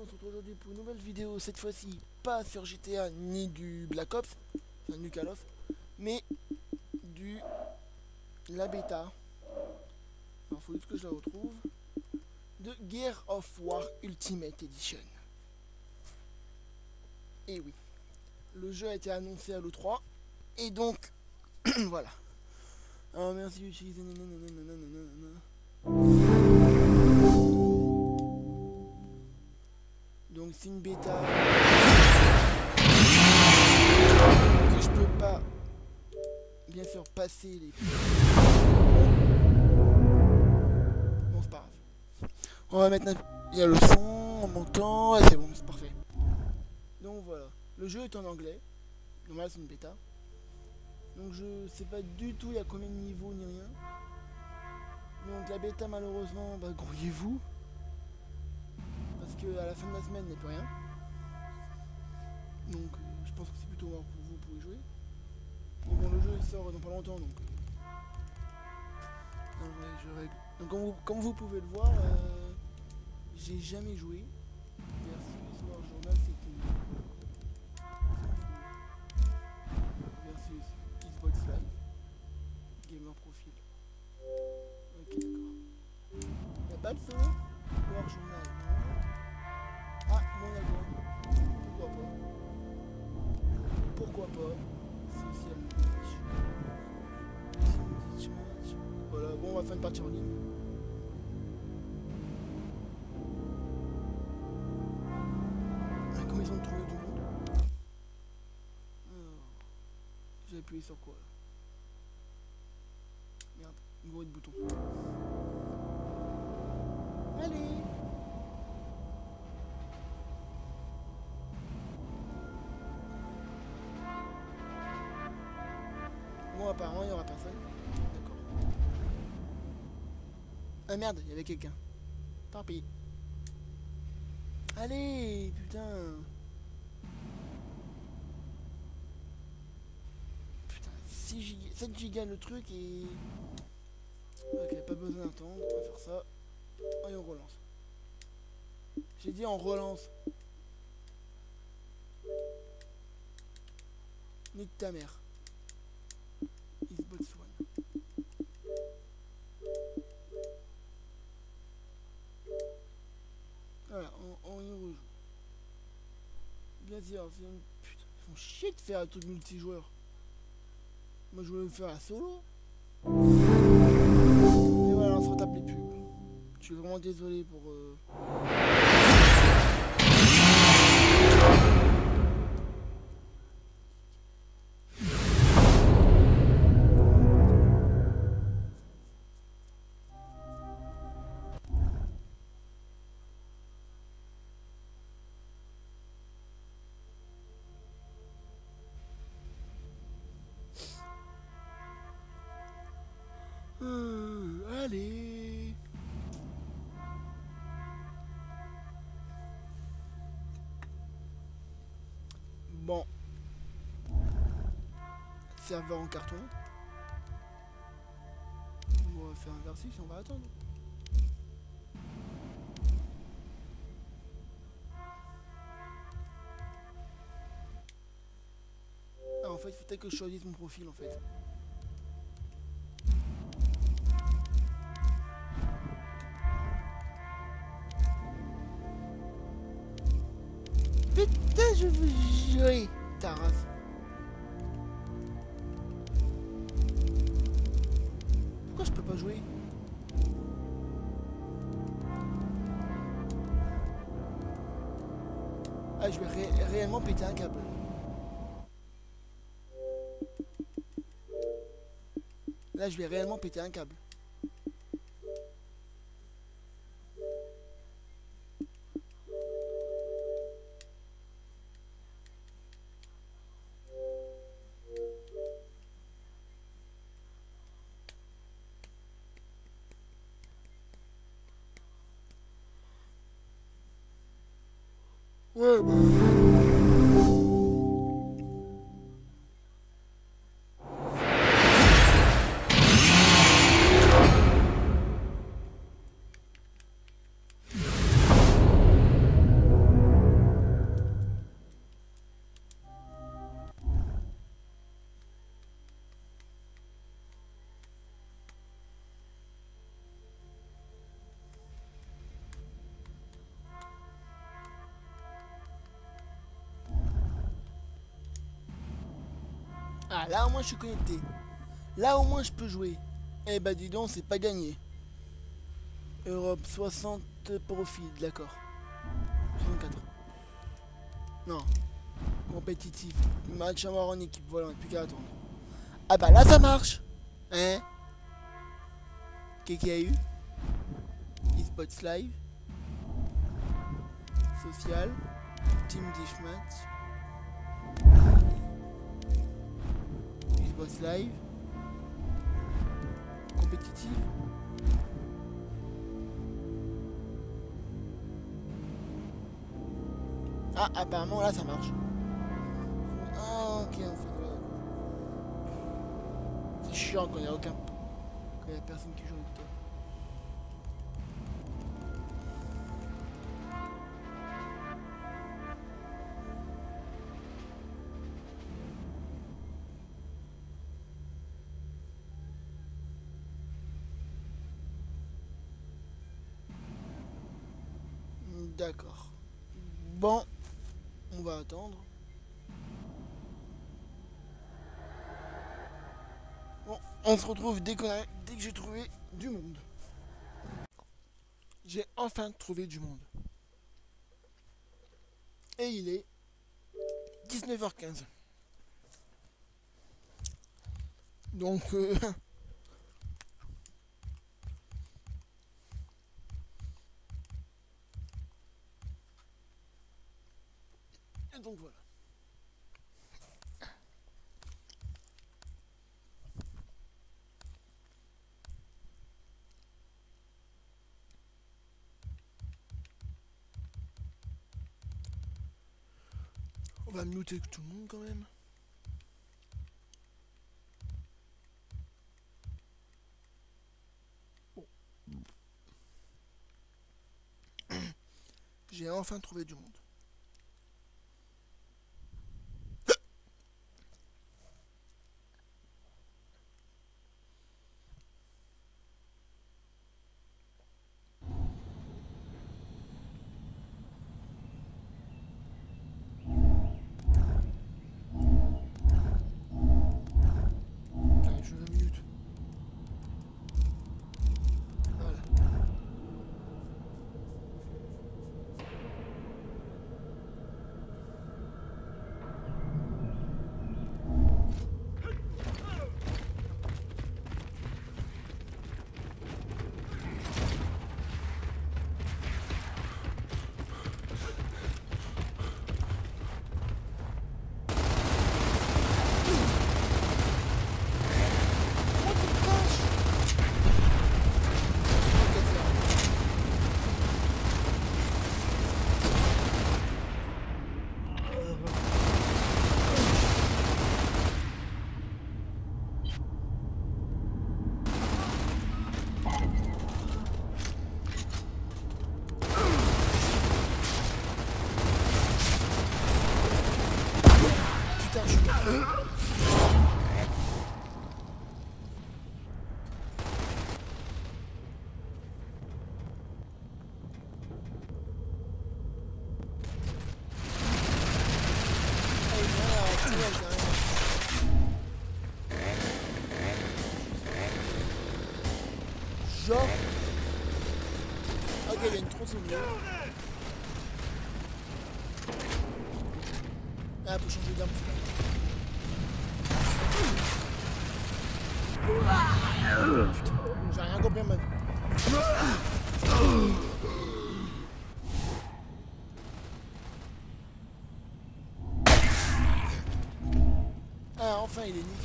on se retrouve aujourd'hui pour une nouvelle vidéo, cette fois-ci pas sur GTA ni du Black Ops, enfin du Call of, mais du la bêta. Alors faut juste que je la retrouve. De Gears of War Ultimate Edition. Et oui, le jeu a été annoncé à l'E3 et donc voilà. Alors merci d'utiliser. Donc c'est une bêta que je peux pas bien sûr passer les. Bon c'est pas grave. On va mettre il y a le son en montant, et c'est bon, c'est parfait. Donc voilà, le jeu est en anglais. Normal c'est une bêta. Donc je sais pas du tout il y a combien de niveaux ni rien. Donc la bêta malheureusement, bah grouillez-vous. Parce que à la fin de la semaine il n'y a plus rien. Donc je pense que c'est plutôt mort pour vous pour y jouer. Mais bon, le jeu il sort dans pas longtemps donc. Ouais, je règle. Donc comme vous pouvez le voir, j'ai jamais joué. Versus War Journal c'est tout. Versus Xbox Live. Gamer Profile. Ok d'accord. Y'a pas de solo War Journal, non. Ah bon d'accord. Pourquoi pas. Social match. Match. Voilà, bon on va faire une partie en ligne. Ah, comment ils ont trouvé du monde. Alors, j'ai appuyé sur quoi là. Merde, une gros de bouton. Allez. Bon apparemment il n'y aura personne. D'accord. Ah merde, il y avait quelqu'un. Tant pis. Allez, putain. Putain, 6 giga, 7 gigas le truc et... Ok, pas besoin d'attendre, on va faire ça. Et on relance. J'ai dit on relance. Nique ta mère. Xbox One. Voilà, on y rejoue. Bien sûr, c'est une... Putain, ils font chier de faire un truc multijoueur. Moi je voulais faire un solo. Et voilà, on se retape les pubs. Je suis vraiment désolé pour... allez. Bon. Serveur en carton. On va faire un versus, on va attendre. Ah, en fait, il faut peut-être que je choisisse mon profil en fait. Putain, je veux jouer, ta race. Pourquoi je peux pas jouer? Ah, je vais réellement péter un câble. Là, je vais réellement péter un câble. Ouais, bah... Ah, là au moins je suis connecté. Là au moins je peux jouer. Eh bah dis donc, c'est pas gagné. Europe 60 profil, d'accord. 64. Non. Compétitif. Match à mort en équipe, voilà, on n'a plus qu'à attendre. Ah bah là ça marche. Hein? Qu'est-ce qu'il y a eu? eSports Live. Social. Team Deathmatch. eSports Live. Compétitif. Ah, apparemment là ça marche. Ah, ok, en fait, voilà. C'est chiant quand il n'y a aucun. Quand il n'y a personne qui joue avec toi. D'accord. Bon, on va attendre. Bon, on se retrouve dès que j'ai trouvé du monde. J'ai enfin trouvé du monde. Et il est 19h15. Donc, et donc voilà. On va muter tout le monde quand même. Bon. J'ai enfin trouvé du monde. Allez, je le mute. Voilà. Putain, je suis mort. Genre. Ok, il y a une tronçonneuse. Ah, faut changer d'arme. Putain, j'ai rien compris à ma vie. Ah, enfin, il est niqué.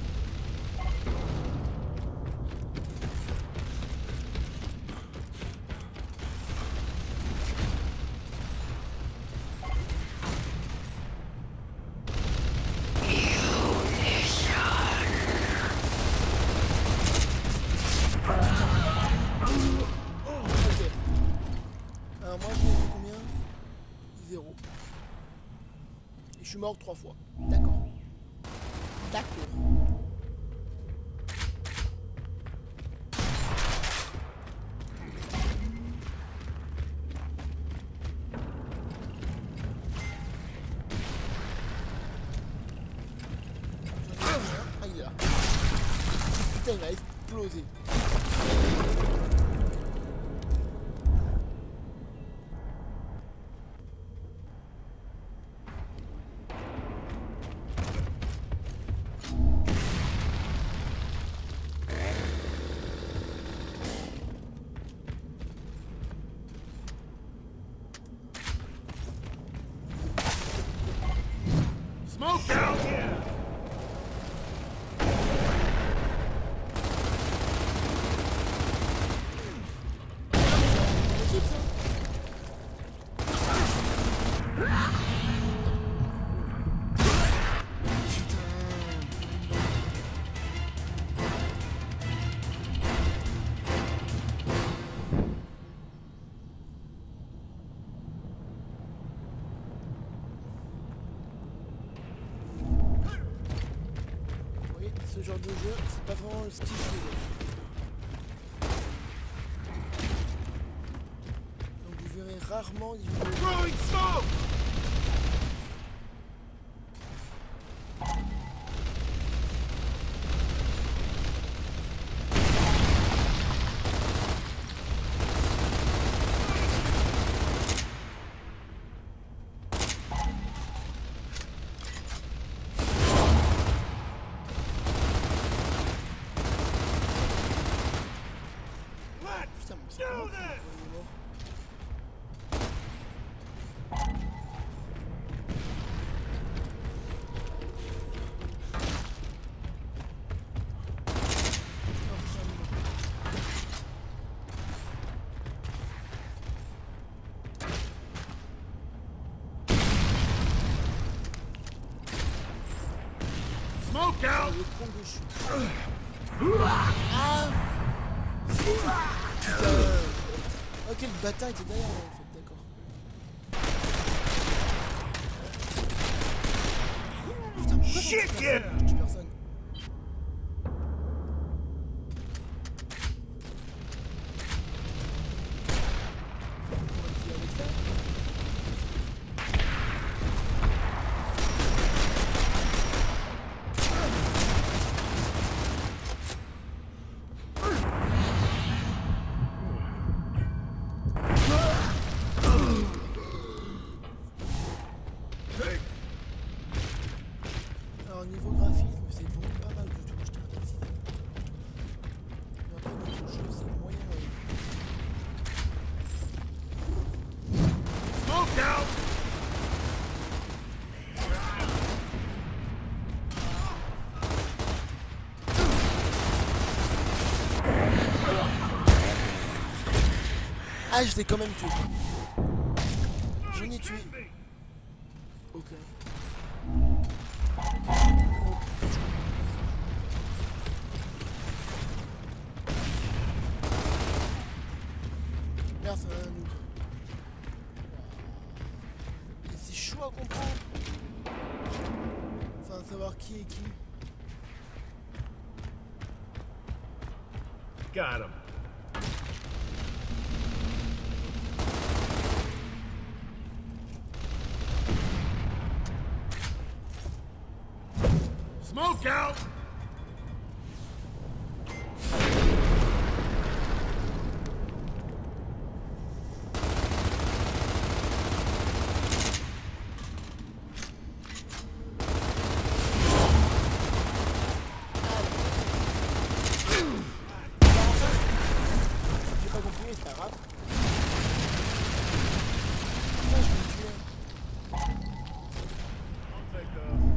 Ok. Alors, moi, je l'ai fait combien? 0. Et je suis mort 3 fois. D'accord. D'accord. putain, il va exploser. Smoke out here! Ce genre de jeu, c'est pas vraiment le style que j'aime. Donc vous verrez rarement des vidéos. Throwing smoke! Putain, mais c'est comment ça, il est mort. Non, c'est un mort. Smoke out! Le con que je suis. Ah! Putain. Ok, le bâtard était derrière moi, en fait, d'accord. Putain, pourquoi Shit, ça yeah! tue personne? On va essayer avec ça. Alors niveau graphisme, c'est vraiment pas mal du tout, je tiens à préciser. Mais après niveau jeu, c'est moyen. Smoke out! Ah, je l'ai quand même tué. J'en ai tué. Ok. Merde, ça va nous. C'est chaud à comprendre. Enfin, savoir qui est qui. Got him. Smoke out! J'ai pas compris, mais c'est pas grave. Ça, je vais tuer. I'll take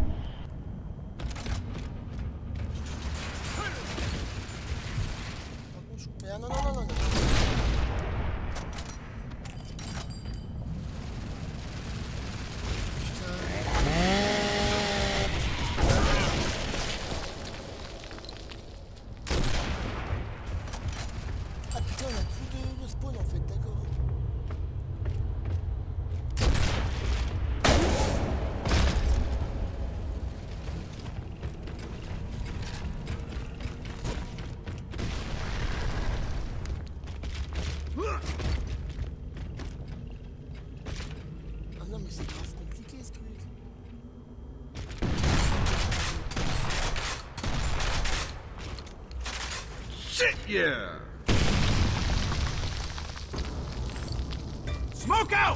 Par contre, je... Mais non, non, non, non, non. Ah putain, on a plus de spawn en fait, d'accord. Ah non, mais c'est grave compliqué ce truc. Sit ya! Smoke out!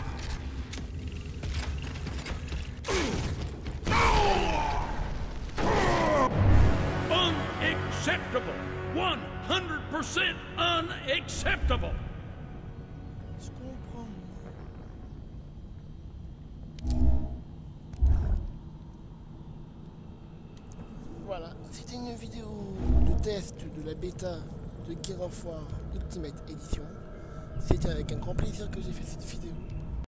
Unacceptable! 100% unacceptable! Je comprends. Voilà, c'était une vidéo de test de la bêta de Gears of War Ultimate Edition. C'était avec un grand plaisir que j'ai fait cette vidéo.